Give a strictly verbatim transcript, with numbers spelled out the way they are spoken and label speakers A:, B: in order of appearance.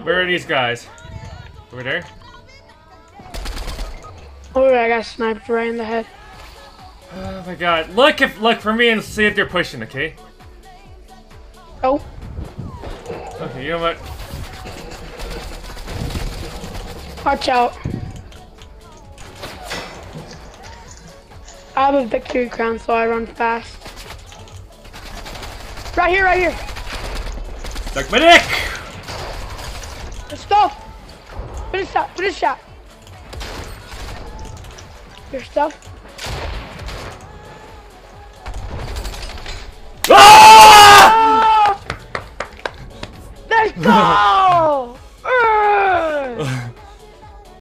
A: Where are these guys? Over there?
B: Oh, I got sniped right in the head.
A: Oh my god. Look if look for me and see if they're pushing, okay?
B: Oh.
A: Okay, you know what?
B: Watch out. I have a victory crown, so I run fast. Right here, right here.
A: Suck my dick!
B: Let's go. Finish shot, finish shot. Your stuff.
A: Ah!
B: Let's go!